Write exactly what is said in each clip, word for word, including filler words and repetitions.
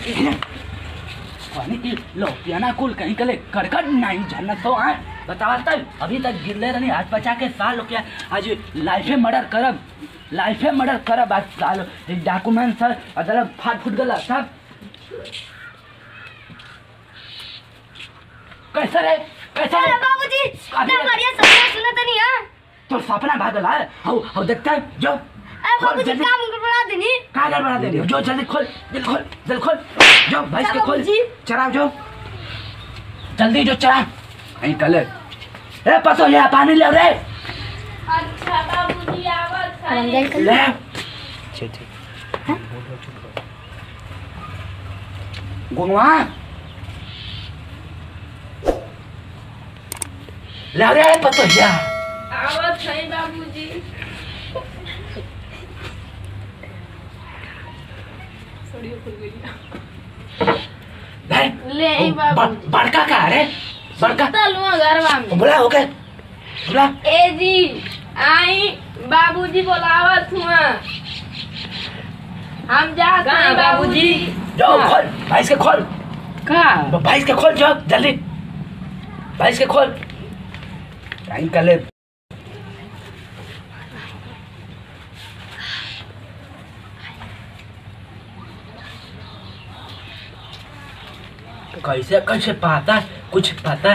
पानी की लो पियाना कुल कहीं कले करकट नहीं जानना तो आए बतावा तब अभी तक गिरले रहनी आज बचा के साल हो गया आज लाइफे मर्डर करब लाइफे मर्डर करब आज साल डॉक्यूमेंट सर अदरक फाट फूट गला सब कैसे रे कैसे रे बाबूजी ना बढ़िया सपना सुना तो नहीं हां तो सपना भागल है हाउ हाउ देखता है जो अरे बाबूजी काम गड़बड़ा देनी का गड़बड़ा देनी जो जल्दी खोल जल्दी खोल जल्दी खोल जो भैंस के खोल चराओ जो जल्दी जो चरा नहीं कल ए पतो ये पानी ले रे अच्छा बाबूजी आवत है ले ठीक ठीक गुनवा ले रे पतो या आवत है बाबूजी सड़ियो खुल गई ले ले बाबू बड़का का रे बड़का तलवा घरवा में बोला ओके बोला ए जी आई बाबूजी बोलावत हुआ हम जा कहां बाबूजी जाओ खोल भैंस के खोल का भैंस के खोल जाओ जल्दी भैंस के खोल टाइम कर ले कैसे कैसे पता कुछ पता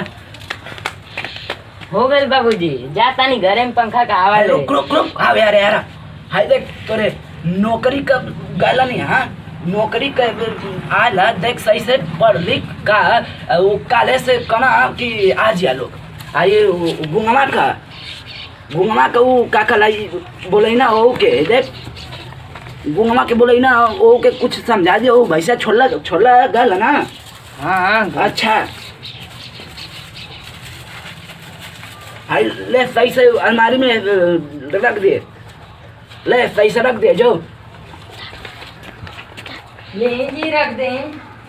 हो गए बाबूजी जाता नहीं घरे में पंखा का आवाज रुक रुक रुक आ यार यार हाय देख तोरे नौकरी का गाला नहीं हाँ नौकरी का आला देख सही से पढ़ लिख का वो काले से कना कि आज या लोग आये गुंगमा का गुंगमा का वो का कलाई बोले ना हो के देख गुंगमा के बोले ना वो के कुछ समझा दियो वो भैसा छोला छोला गाला ना हाँ हाँ अच्छा हाय ले सही से अलमारी में रख दिए ले सही से रख दिए जो ले जी रख दें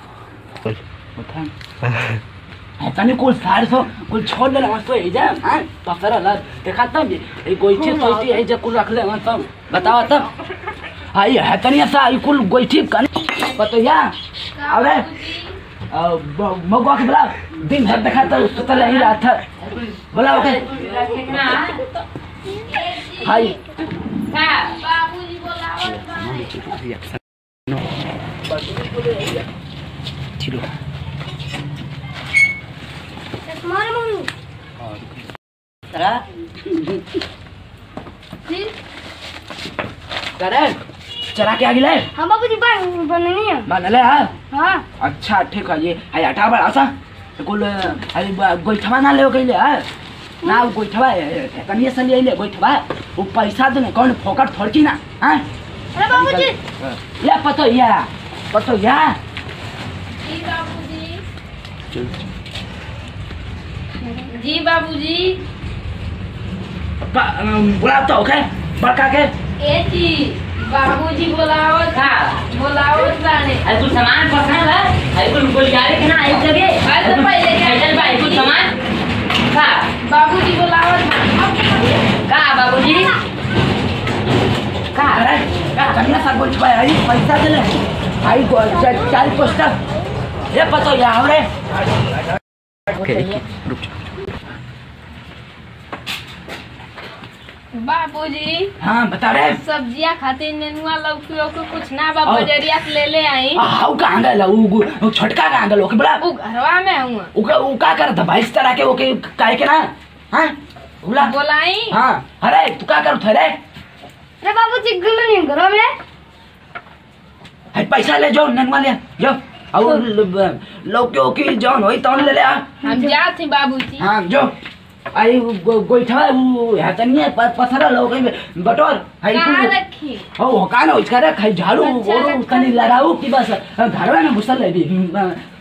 तनी कुल सार सो कुल छोड़ दे मत तो जा हां पसरा ला देखा तब ये गोइठी सोइठी है जे कुल रख ले तब बताओ तब आई है तनी सा ई कुल गोइठी कन पतोया अबे मगवा के बोला दिन भर देखा तो सुतल नहीं रहा था बोला ओके हाय का बाबूजी बोलावत चिरो मार मम्मी तरा जी करे चरा के आगे ले हां बाबूजी बननी है बनले हां हां अच्छा ठीक है ये आई हटा बड़ा सा कुल आई गोइठवा ना ले गइले हां ना गोइठवा कनिए से ले ले गोइठवा वो पैसा दे कौन फोकट थोड़की ना हां अरे बाबूजी ले पतो या पतो या जी बाबूजी जी बाबूजी बोला तो ओके बड़का के ए जी बाबूजी बोलावत का बोलावत बाने आई कुछ सामान पसंद है आई कुछ गोलियारे के ना आई जगह आई तो पहले चल भाई कुछ सामान का बाबूजी बोलावत का बाबूजी का अरे कनिया सा गोइठवा आई पैसा दे ले आई गो चार पोस्टर ये पतो या हमरे रुक जा बाबूजी हाँ बता रहे सब्जियां खाते नेनुआ लौकी ओके कुछ ना बा बजरिया से ले ले आई हाउ कहां गल उ छोटका कहां गल ओके बड़ा उ घरवा में हुआ उ का उ का करत भाई तरह के ओके काहे के ना हां बोला बोलाई हां अरे तू का करत रे अरे बाबूजी गुल नहीं घरवा में है पैसा ले जो ननवा ले जो और लौकी ओके जौन होई तौन ले ले हम जात ही बाबूजी हां जो आई गोइठा वो हतनिए पथरा लोग बटोर हाई कहां रखी ओ कान हो इसका रख झाड़ू अच्छा, और कनी लड़ाऊ की बस घर में घुसल ले भी